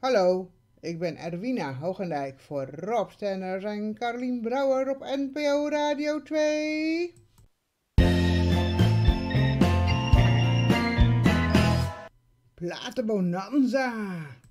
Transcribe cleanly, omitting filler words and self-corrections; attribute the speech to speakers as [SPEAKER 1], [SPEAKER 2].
[SPEAKER 1] Hallo, ik ben Erwina Hoogendijk voor Rob Stenners en Carlien Brouwer op NPO Radio 2. Platenbonanza.